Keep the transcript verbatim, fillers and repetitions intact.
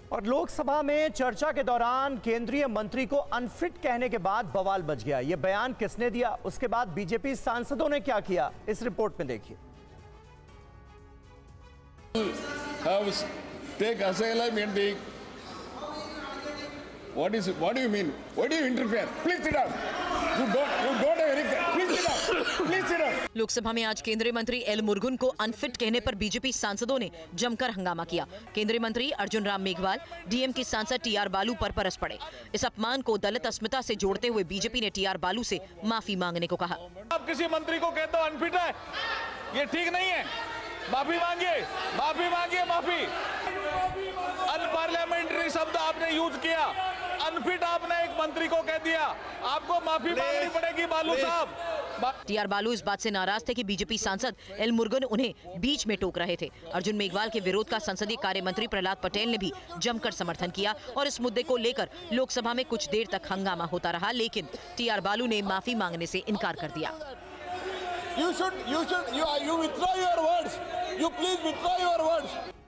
और लोकसभा में चर्चा के दौरान केंद्रीय मंत्री को अनफिट कहने के बाद बवाल बच गया। यह बयान किसने दिया, उसके बाद बीजेपी सांसदों ने क्या किया, इस रिपोर्ट में देखिए। What is what do you mean? What do you interfere? Please sit down. You don't you don't have any. Please sit down. Please sit down. Lok Sabha में आज केंद्रीय मंत्री एल मुरुगन को अनफिट कहने पर बीजेपी सांसदों ने जमकर हंगामा किया। केंद्रीय मंत्री अर्जुन राम मेघवाल, डीएम की सांसद टी आर बालू पर बरस पड़े। इस अपमान को दलित अस्मिता से जोड़ते हुए बीजेपी ने टी आर बालू से माफी मांगने को कहा। आप किसी मंत्री को कहते हो अनफिट है, ये ठीक नहीं है। माफी मांगिए, माफी मांगिए, माफी। अनपार्लियामेंट्री शब्द आपने यूज किया, अनफिट आपने एक मंत्री को कह दिया, आपको माफी मांगनी पड़ेगी बालू साहब। टी आर बालू इस बात से नाराज थे कि बीजेपी सांसद एल मुरुगन उन्हें बीच में टोक रहे थे। अर्जुन मेघवाल के विरोध का संसदीय कार्य मंत्री प्रहलाद पटेल ने भी जमकर समर्थन किया और इस मुद्दे को लेकर लोकसभा में कुछ देर तक हंगामा होता रहा, लेकिन टी आर बालू ने माफी मांगने से इनकार कर दिया। You should, you should, you, you withdraw your words. You please withdraw your words.